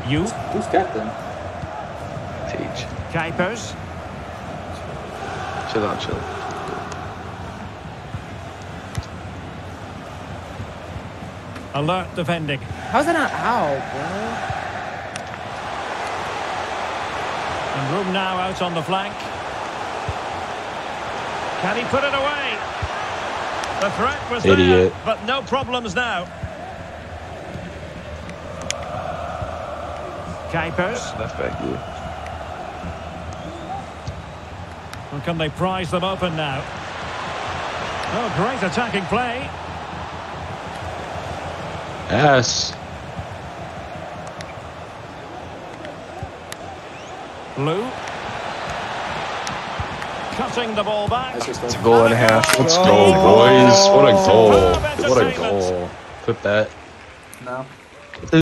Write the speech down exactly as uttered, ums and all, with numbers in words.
You. Who's captain? Teach. Kuipers. Chill out, chill. Alert defending. How's that not out, bro? And room now out on the flank. Can he put it away? The threat was Idiot. there, but no problems now. Kuipers. Left back here. Well, can they prize them open now? Oh, great attacking play. Yes. Lou. Cutting the ball back. That's just It's a like, goal and a half. Let's go, boys. What a goal. What a goal. Clip that. no.